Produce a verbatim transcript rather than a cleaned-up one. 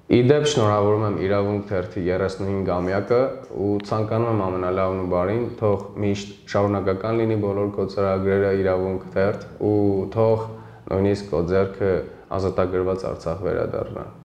Իդեպ շնորհավորում եմ իրավունք թերթի երեսունհինգամյակը ու ցանկանում եմ ամենալավն ու բարին, թող միշտ շարունակական լինի բոլոր քո ծրագրերը իրավունք թերթ ու թող նույնիսկ քո ձեռքը ազատագրված Արցախ վերադառնա։